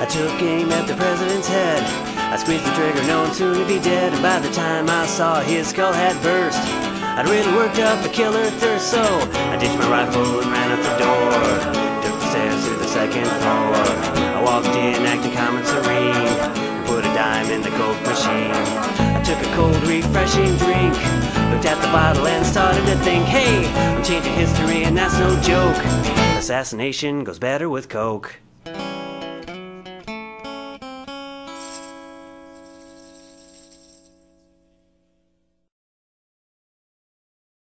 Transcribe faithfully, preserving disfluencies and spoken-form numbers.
I took aim at the president's head. I squeezed the trigger knowing soon to be dead. And by the time I saw his skull had burst, I'd really worked up a killer thirst. So I ditched my rifle and ran out the door. Took the stairs to the second floor. I walked in acting calm and serene, and put a dime in the Coke machine. I took a cold refreshing drink, looked at the bottle and started to think, hey, I'm changing history and that's no joke. Assassination goes better with Coke.